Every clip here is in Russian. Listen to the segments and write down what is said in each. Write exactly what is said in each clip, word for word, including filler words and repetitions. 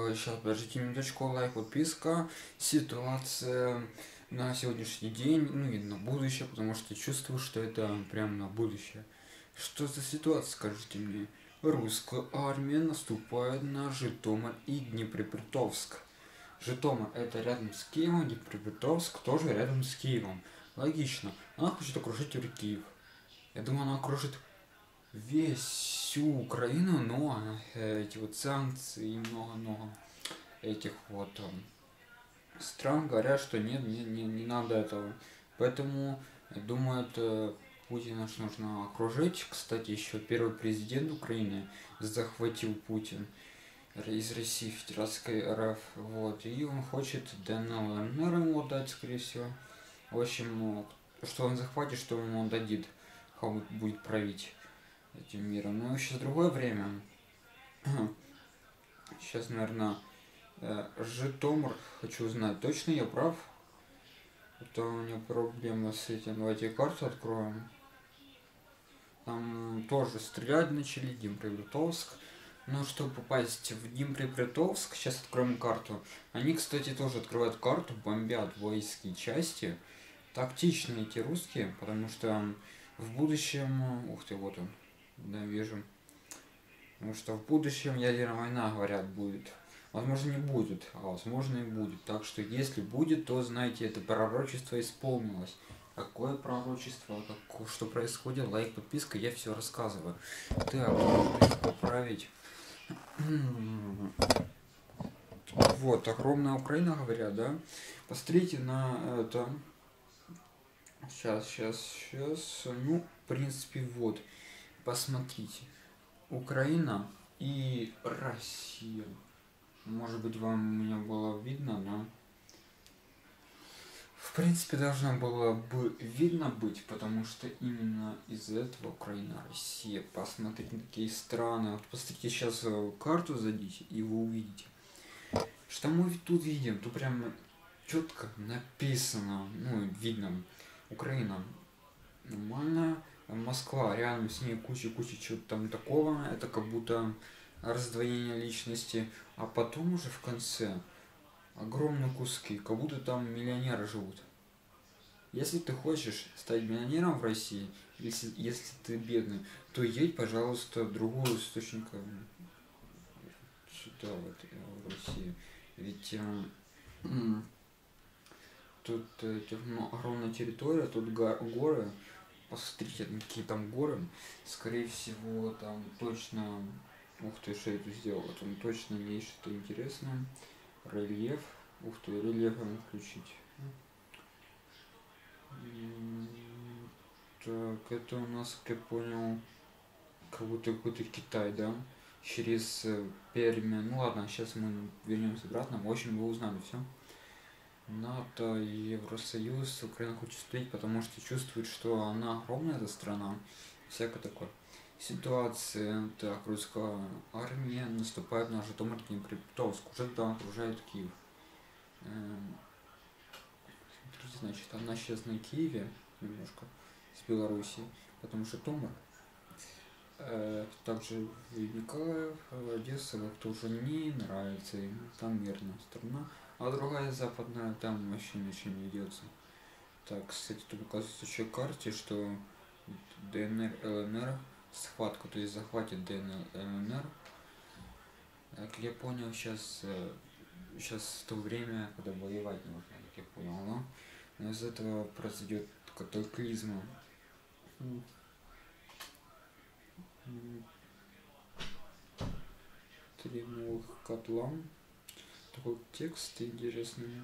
сейчас, подождите минуточку, лайк, подписка. Ситуация на сегодняшний день, ну и на будущее, потому что чувствую, что это прям на будущее. Что за ситуация, скажите мне? Русская армия наступает на Житомир и Днепропетровск. Житомир это рядом с Киевом, Днепропетровск тоже рядом с Киевом. Логично. Она хочет окружить Киев. Я думаю, она окружит весь всю Украину, но э, эти вот санкции и много-много этих вот э, стран говорят, что нет, не, не, не надо этого. Поэтому думают, э, Путина ж нужно окружить. Кстати, еще первый президент Украины захватил Путин из России, Федератской РФ. Вот. И он хочет ДНР ему дать, скорее всего. В общем, что он захватит, что он ему дадит, как будет править этим миром. Но сейчас другое время. Сейчас, наверное, Житомир. Хочу узнать, точно я прав? Это у меня проблема с этим. Давайте карту откроем. Там тоже стрелять начали, Днепропетровск. Но чтобы попасть в Днепропетровск, сейчас откроем карту. Они, кстати, тоже открывают карту, бомбят воинские части. Тактичные эти русские, потому что в будущем... Ух ты, вот он. Да, вижу. Потому что в будущем ядерная война, говорят, будет. Возможно, не будет, а возможно и будет. Так что, если будет, то, знаете, это пророчество исполнилось. Какое пророчество, как, что происходит, лайк, подписка, я все рассказываю. Так, можно поправить. Вот, огромная Украина, говорят, да? Посмотрите на это. Сейчас, сейчас, сейчас. Ну, в принципе, вот. Посмотрите. Украина и Россия. Может быть, вам меня было видно, да? В принципе, должно было бы видно быть, потому что именно из-за этого Украина, Россия. Посмотрите на такие страны. Вот посмотрите сейчас карту зайдите, и вы увидите. Что мы тут видим? Тут прям четко написано, ну, видно. Украина нормально. Москва, рядом с ней куча-куча чего-то там такого. Это как будто раздвоение личности. А потом уже в конце огромные куски, как будто там миллионеры живут. Если ты хочешь стать миллионером в России, если, если ты бедный, то едь, пожалуйста, в другую источник сюда, вот, в Россию. Ведь э, тут э, ну, огромная территория, тут горы. Посмотрите, какие там горы. Скорее всего, там точно... Ух ты, что я тут сделал? Там точно есть что-то интересное. Рельеф. Ух ты, рельеф надо включить. Так, это у нас, как я понял, как будто какой-то Китай, да? Через Пермь. Ну ладно, сейчас мы вернемся обратно. В общем, вы узнали все. НАТО, Евросоюз, Украина хочет встретить, потому что чувствует, что она огромная, эта страна. Всякое такое. Ситуация. Так, русская армия наступает на Житомир, Днепропетровск. Уже там окружает Киев. Смотрите, значит, она сейчас на Киеве немножко с Белоруссией, потому что Житомир. Также Николаев, Одесса, как-то уже не нравится им. Там мирная страна. А другая западная, там вообще ничего не ведется. Так, кстати, тут указывается еще карте, что ДНР, ЛНР, схватку, то есть захватит ДНР, ЛНР. Как я понял, сейчас, сейчас то время, когда воевать нужно, как я понял, но, но из этого произойдет катаклизм. Три новых котла. Такой текст интересный.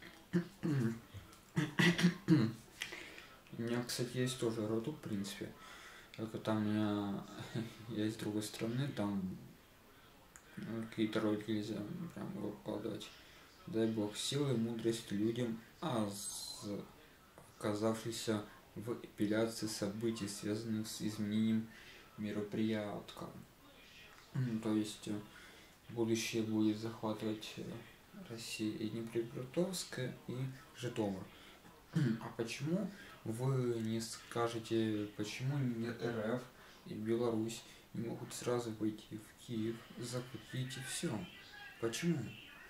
У меня, кстати, есть тоже роту, в принципе. Только там у меня есть с другой стороны, там какие-то ролики нельзя прям выкладывать. Дай бог силы и мудрость людям, а оказавшийся в эпиляции событий, связанных с изменением мероприятия. То есть будущее будет захватывать Россия и Днепропетровск и Житомир. А почему вы не скажете, почему не РФ и Беларусь не могут сразу выйти в Киев, захватить и все? Почему?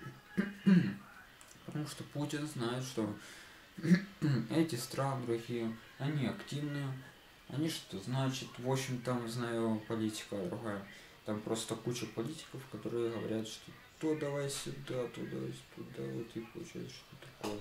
Потому что Путин знает, что эти страны другие, они активные, они что значит, в общем там, знаю, политика другая. Там просто куча политиков, которые говорят, что то давай сюда, туда, туда, вот и получается, что такое.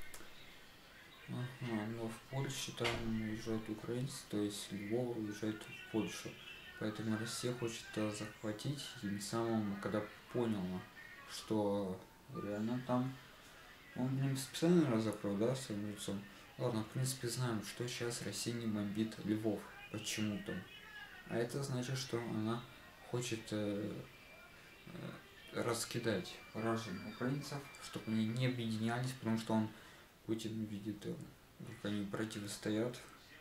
Ага, но в Польше там уезжают украинцы, то есть Львов уезжает в Польшу. Поэтому Россия хочет захватить, и тем самым, когда поняла, что реально там, он, блин, специально разокрыл, да, своим лицом. Ладно, в принципе, знаем, что сейчас Россия не бомбит Львов почему-то. А это значит, что она хочет э, э, раскидать пораженных украинцев, чтобы они не объединялись, потому что он, Путин, видит, э, как они противостоят.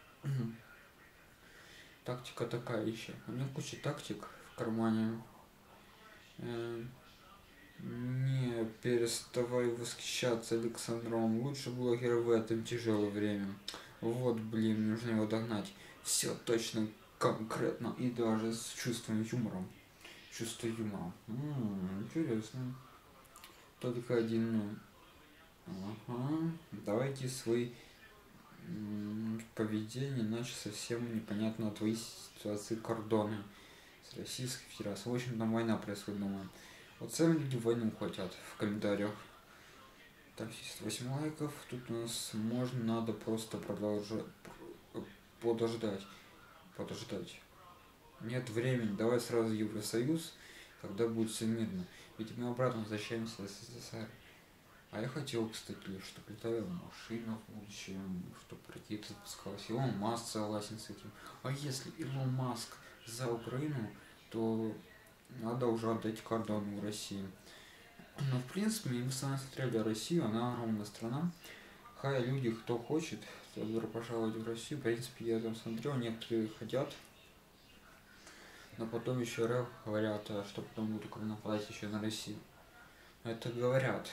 Тактика такая еще. У меня куча тактик в кармане. Э, не переставай восхищаться Александром. Лучший блогер в этом тяжелое время. Вот, блин, нужно его догнать. Все точно, конкретно и даже с чувством юмора. Чувство юмора. М-м, интересно. Только один, ну. Ага. Давайте свои поведение, иначе совсем непонятно твои ситуации кордоны с Российской Федерацией. В общем, там война происходит, думаю. Вот сами люди войну хотят в комментариях. Так, восемь лайков. Тут у нас можно, надо просто продолжать, подождать. Подождать. Нет времени, давай сразу Евросоюз, когда будет все мирно. Ведь мы обратно возвращаемся в СССР. А я хотел, кстати, чтобы летала машина в будущем, чтобы ракеты запускалась. Илон Маск согласен с этим. А если Илон Маск за Украину, то надо уже отдать кордоны в России. Но в принципе, мы сами смотрели Россию, она огромная страна. Хай люди, кто хочет, то добро пожаловать в Россию. В принципе, я там смотрел, некоторые хотят. Но потом еще РФ говорят, что потом будут Украина нападать еще на Россию. Это говорят.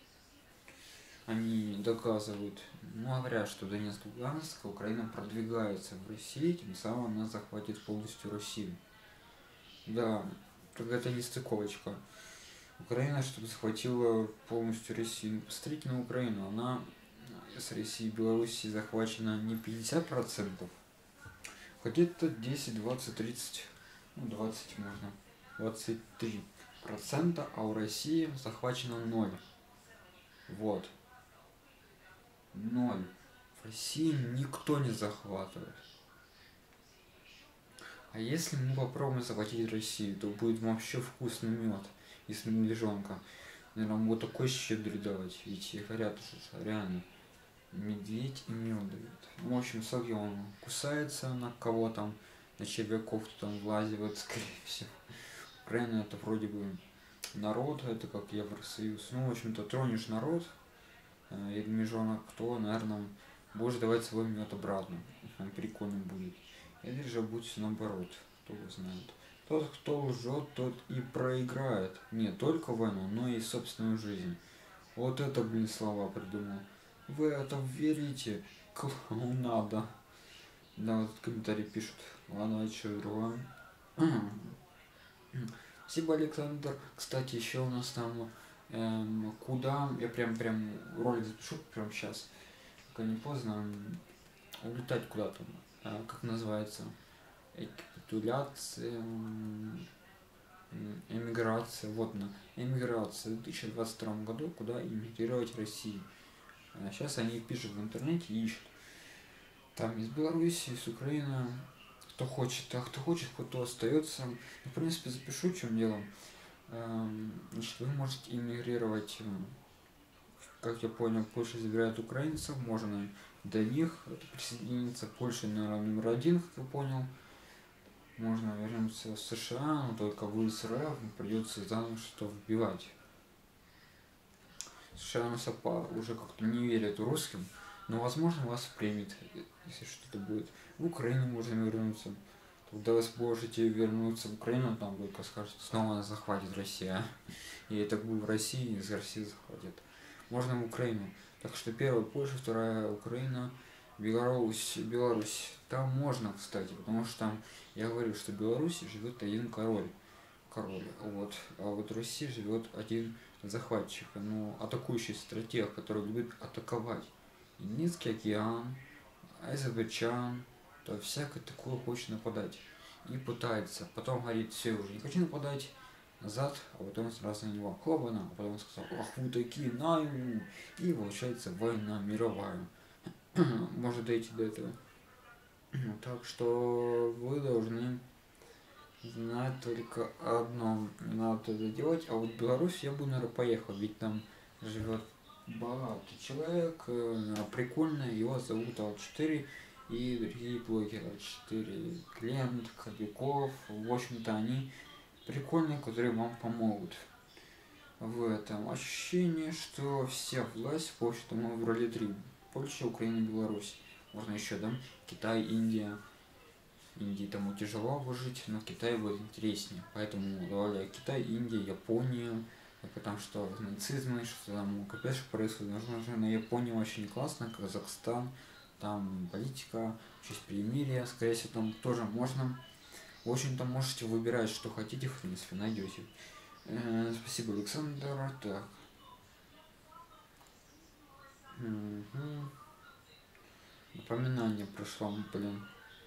Они доказывают, ну, говорят, что Донецк, Луганск, Украина продвигается в России, тем самым она захватит полностью Россию. Да, только это не стыковочка. Украина, чтобы захватила полностью Россию. Посмотрите на Украину, она с Россией и Белоруссией захвачена не пятьдесят процентов, где-то десять, двадцать, тридцать, ну двадцать можно, двадцать три процента, а у России захвачено ноль. Вот. Ноль. В России никто не захватывает. А если мы попробуем захватить Россию, то будет вообще вкусный мед из медвежонка. Наверное, он будет такой щедрый давать. Ведь говорят, что реально медведь и мед дают. Ну, в общем, сок он кусается на кого там, на червяков, кто там влазивает, скорее всего. Украина это вроде бы народ, это как Евросоюз. Ну, в общем-то, тронешь народ, и медвежонок, кто, наверное, будешь давать свой мед обратно. Он прикольно будет. Или же будет все наоборот, кто знает. Тот, кто лжет, тот и проиграет. Не только войну, но и собственную жизнь. Вот это, блин, слова придумал. Вы это верите? Клоунада. Да, вот комментарий пишут. Ладно, а что другое? Спасибо, Александр. Кстати, еще у нас там эм, куда, я прям прям ролик запишу прям сейчас, пока не поздно, улетать куда-то, а, как называется, капитуляция, эмиграция, вот на эмиграция в две тысячи двадцать втором году, куда эмигрировать в России. А сейчас они пишут в интернете и ищут. Там из Беларуси, из Украины, кто хочет, а кто хочет, кто остается. В принципе, запишу, в чем дело. Значит, вы можете эмигрировать, как я понял, Польша забирает украинцев, можно до них присоединиться. Польша, наверное, номер один, как я понял. Можно вернуться в США, но только вы с РФ, придется заново что-то вбивать. США нас уже как-то не верят русским, но возможно вас примет, если что-то будет. В Украину можно вернуться. Когда вы сможете вернуться в Украину, там только скажете, снова нас захватит Россия. И так будет в России, из России захватит. Можно в Украину. Так что первая Польша, вторая Украина, Беларусь, Беларусь. Там можно, кстати, потому что там, я говорю, что в Беларуси живет один король. король. Вот. А вот в России живет один захватчик, ну, атакующий стратег, который любит атаковать. Индийский океан, Азербайджан, то всякое такое хочет нападать. И пытается. Потом говорит, все, уже не хочу нападать, назад, а потом сразу на него хлопана, а потом сказал, ах вы такие, на ему. И получается война мировая. Может дойти до этого. Так что вы должны знать только одно. Не надо это делать. А вот в Беларусь я бы, наверное, поехал. Ведь там живет богатый человек, прикольный. Его зовут а четыре и другие блогеры. а четыре, Клент, Кобяков. В общем-то, они прикольные, которые вам помогут. В этом ощущение, что вся власть, в общем-то, мы выбрали три. Польша, Украина, Беларусь. Можно еще, да? Китай, Индия. Индии тому тяжело выжить, но в Китае будет интереснее. Поэтому добавляю Китай, Индия, Япония. Потому что нацизм, что там капец происходит. Возможно, на Японии очень не классно, Казахстан. Там политика, честь перемирия, скорее всего, там тоже можно. В общем-то, можете выбирать, что хотите, в принципе, найдете. Э, спасибо, Александр. Так. Угу. Напоминание пришло, блин.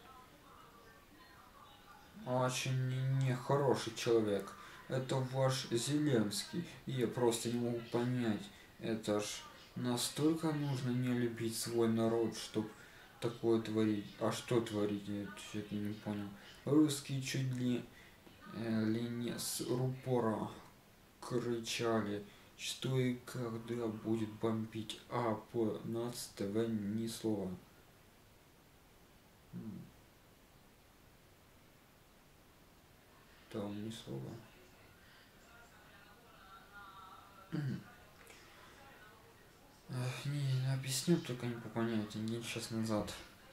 Очень нехороший человек. Это ваш Зеленский. И я просто не могу понять. Это ж настолько нужно не любить свой народ, чтобы такое творить. А что творить? Я что-то не понял. Русские чуть ли, э, ли не с рупора кричали, что и когда будет бомбить. А по НАЦ ТВ ни слова. Там ни слова. Не, объясню, только не по понятию. Не час назад.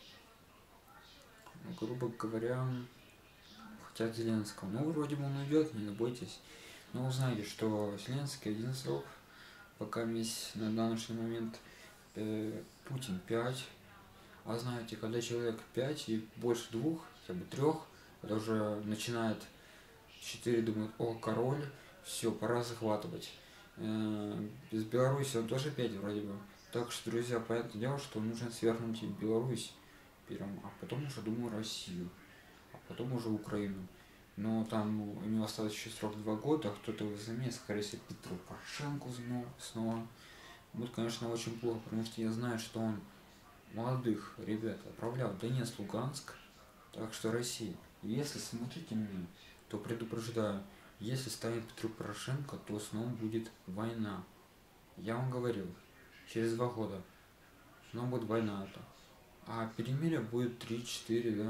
Грубо говоря, хотят Зеленского. Ну, вроде бы он уйдет, не бойтесь. Но узнаете, что Зеленский один срок, пока весь на данный момент э, Путин пять. А знаете, когда человек пять и больше двух, хотя бы трех, это уже начинает четыре думают, о, король, все, пора захватывать. Без Беларуси он тоже пять вроде бы. Так что, друзья, понятное дело, что нужно свернуть Беларусь первым, а потом уже, думаю, Россию, а потом уже Украину. Но там у него осталось еще срок два года, кто-то его заменит, скорее всего, Петру Порошенко снова. Будет, конечно, очень плохо, потому что я знаю, что он молодых ребят отправлял в Донецк, Луганск, так что Россия. Если смотрите меня, то предупреждаю, если станет Петру Порошенко, то снова будет война. Я вам говорил, через два года снова будет война это. А перемирие будет три-четыре, да?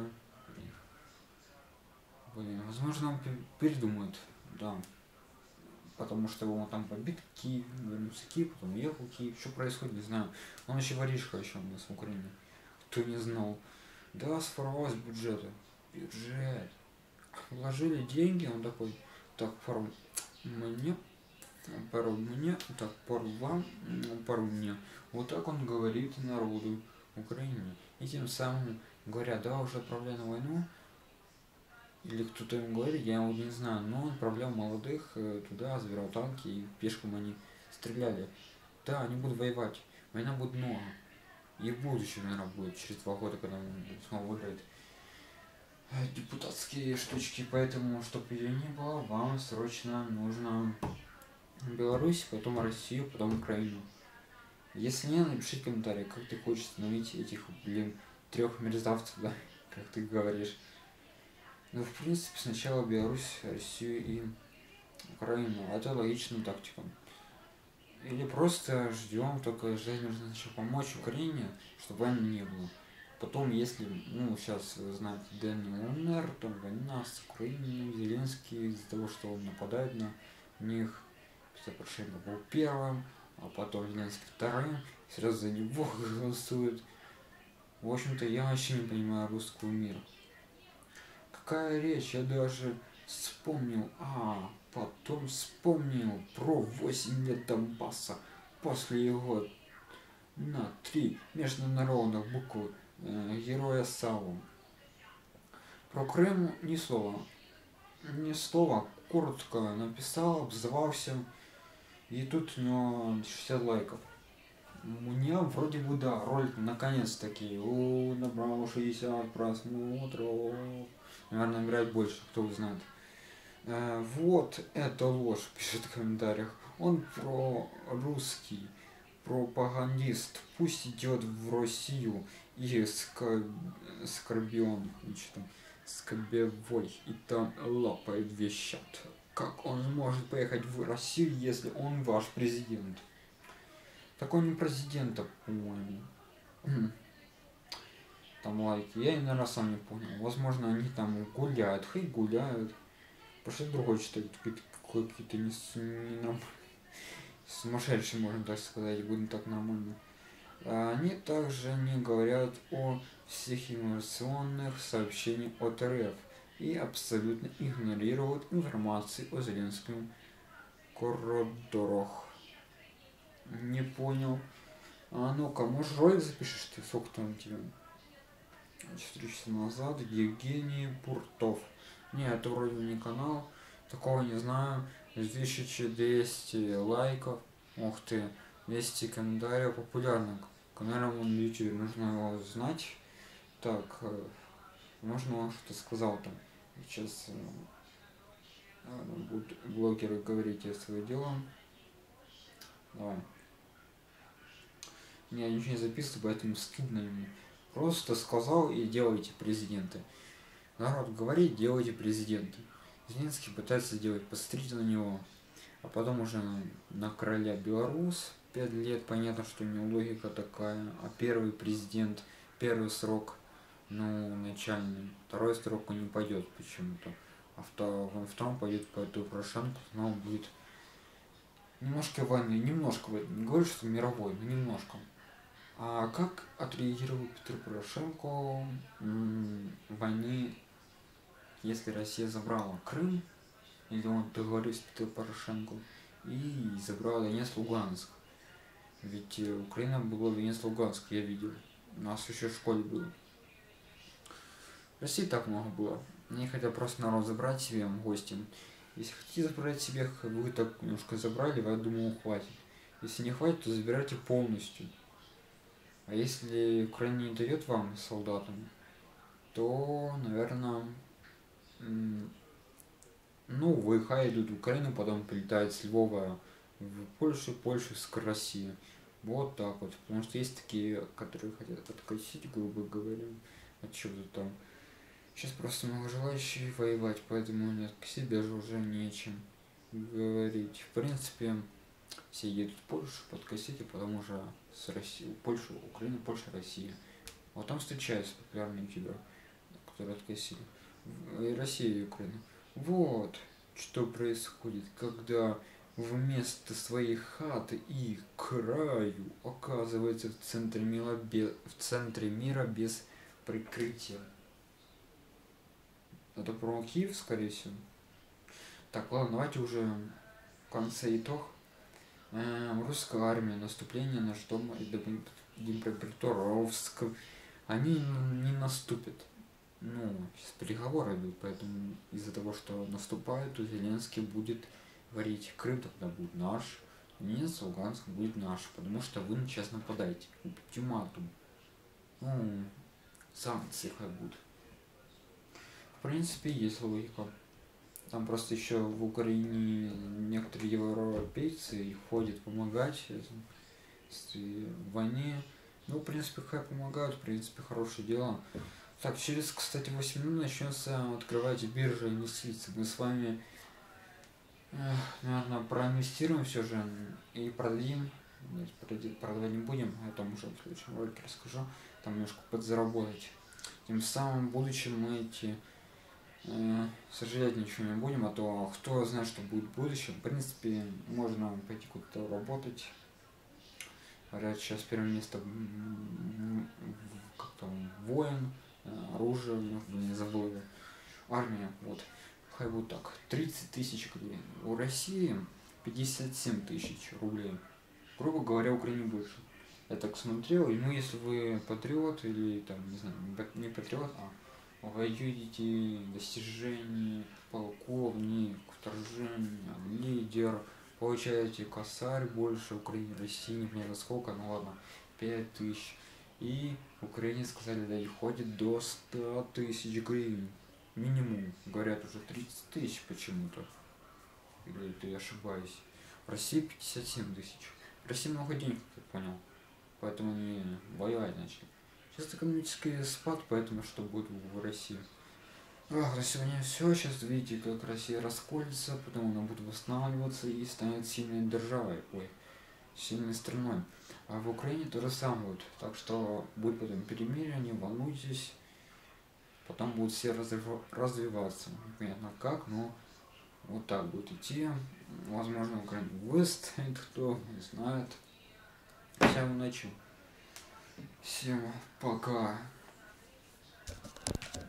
Блин, возможно, он передумает, да. Потому что он там побит Киев, вернулся в Киев, потом уехал в Киев. Что происходит, не знаю. Он еще воришка еще у нас в Украине. Кто не знал. Да, своровалось бюджета. Бюджет. Вложили деньги, он такой, так, пару мне, пару мне, так, пару вам, пару мне. Вот так он говорит народу Украины. И тем самым говорят, да, уже отправляй на войну. Или кто-то ему говорит, я его не знаю, но он отправлял молодых туда, забирал танки, и пешком они стреляли. Да, они будут воевать, война будет много. И в будущем, наверное, будет, через два года, когда он снова выиграет депутатские штучки. Поэтому, чтобы ее не было, вам срочно нужно Беларусь, потом Россию, потом Украину. Если не, напишите комментарий, как ты хочешь остановить этих, блин, трех мерзавцев, да, как ты говоришь. Ну, в принципе, сначала Беларусь, Россию и Украину. Это логичная тактика. Или просто ждем, только ждать нужно сначала помочь Украине, чтобы войны не было. Потом, если, ну, сейчас вы знаете, ДНР, там война с Украиной, Зеленский из-за того, что он нападает на них, Порошенко был первым, а потом Зеленский вторым, сразу за него голосуют. В общем-то, я вообще не понимаю русского мира. Какая речь, я даже вспомнил, а потом вспомнил про восемь лет Донбасса после его на три международных букв э, героя Саву. Про Крым ни слова, ни слова, коротко написал, обзывался, и тут у него шестьдесят лайков. У меня вроде бы, да, ролик наконец-таки о, набрал шестьдесят просмотров. Наверное, набирает больше, кто знает. Э, вот это ложь, пишет в комментариях. Он про русский пропагандист. Пусть идет в Россию и скор... скорбион, что там, скобевой, и там лапает вещат. Как он может поехать в Россию, если он ваш президент? Так он не президента, по-моему. Там лайки. Я, наверное, сам не понял. Возможно, они там гуляют. Хей, гуляют. Пошли другой читать. Какие-то не, не нормальные. Сумасшедшие, можно так сказать. Будем так нормально. Они также не говорят о всех информационных сообщениях от РФ и абсолютно игнорируют информацию о Зеленском коридорах. Не понял. А ну-ка, может ролик запишешь ты? Сколько там у тебя? четыре часа назад. Евгений Буртов. Не, это вроде не канал. Такого не знаю. тысяча двести лайков. Ух ты. двести комментариев. Популярный канал на YouTube. Нужно его знать. Так. Можно он что-то сказал там. Сейчас будут блогеры говорить о своем деле. Давай. Я ничего не записываю, поэтому стыдно ему. Просто сказал и делайте президенты. Народ говорит, делайте президенты. Зеленский пытается сделать, посмотрите на него. А потом уже на, на короля Беларусь. Пять лет, понятно, что у него логика такая. А первый президент, первый срок, ну, начальный. Второй срок он не пойдет почему-то. А втор, во втором пойдет по Порошенко, но он будет немножко войны, немножко, не говорю, что мировой, но немножко. А как отреагировал Петр Порошенко войны, если Россия забрала Крым, или он договорился с Петром Порошенко и забрала Донецк, Луганск? Ведь Украина была Донецк, Луганск, я видел. У нас еще в школе было. России так много было. Они хотят просто народ забрать себе в гости. Если хотите забрать себе, вы так немножко забрали, я думаю, хватит. Если не хватит, то забирайте полностью. А если Украина не дает вам солдатам, то, наверное, ну, ВХ идут в Украину, потом прилетают с Львова в Польшу, Польшу с России. Вот так вот. Потому что есть такие, которые хотят откосить, грубо говоря, от чего-то там. Сейчас просто много желающих воевать, поэтому нет, к себе же уже нечем говорить. В принципе, все едут в Польшу подкосить, а потом уже с Россией, Польшу, Украина, Польша, Россия. Вот там встречаются популярные ютуберы, которые откосили. И Россия, и Украина. Вот что происходит, когда вместо своей хаты и краю оказывается в центре мира без, в центре мира без прикрытия. Это про Киев, скорее всего. Так, ладно, давайте уже в конце итог. Эм, русская армия, наступление на дом Днепропетровск. Они не наступят. Ну, сейчас переговоры идут, поэтому из-за того, что наступают, то Зеленский будет говорить, Крым тогда будет наш, Донецк, Луганск будет наш, потому что вы сейчас нападаете. Ультиматум. Ну, санкции как будут. В принципе, есть логика. Там просто еще в Украине некоторые европейцы ходят помогать в войне. Ну, в принципе, как помогают, в принципе, хорошее дело. Так, через, кстати, восемь минут начнется открывать биржа инвестиций. Мы с вами, наверное, проинвестируем все же и продлим. Нет, продавать не будем, о том уже в следующем ролике расскажу. Там немножко подзаработать. Тем самым в будущем мы эти э, сожалеть ничего не будем, а то кто знает, что будет в будущем. В принципе, можно пойти куда-то работать. Говорят, сейчас первое место как там воин, оружие, не забыл, армия, вот. Хай вот так. тридцать тысяч рублей. У России пятьдесят семь тысяч рублей. Грубо говоря, Украине больше. Я так смотрел, и ну если вы патриот или там, не знаю, не патриот, а воюете, достижения, полковник, вторжение, лидер, получаете косарь больше, Украине, России, не понятно сколько, ну ладно, пять тысяч. И Украине сказали, да, и ходит до ста тысяч гривен. Минимум, говорят, уже тридцать тысяч почему-то. Или это я ошибаюсь. В России пятьдесят семь тысяч. В России много денег, как я понял. Поэтому они воевать начали. Сейчас экономический спад, поэтому что будет в России. Ах, на сегодня все. Сейчас видите, как Россия расколется, потом она будет восстанавливаться и станет сильной державой. Ой, сильной страной. А в Украине то же самое будет. Так что будет потом перемирие, не волнуйтесь. Потом будут все разрыв- развиваться. Непонятно как, но вот так будет идти. Возможно, Украина выстоит, кто не знает. Всем удачи. Всем пока.